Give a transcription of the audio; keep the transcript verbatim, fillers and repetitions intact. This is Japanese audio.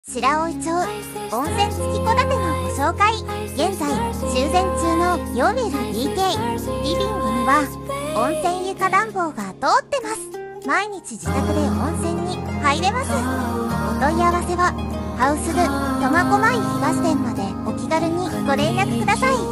白老町温泉付き戸建てのご紹介。現在修繕中の フォーエルディーケー。 リビングには温泉床暖房が通ってます。毎日自宅で温泉に入れます。お問い合わせはハウスル苫小牧東店までお気軽にご連絡ください。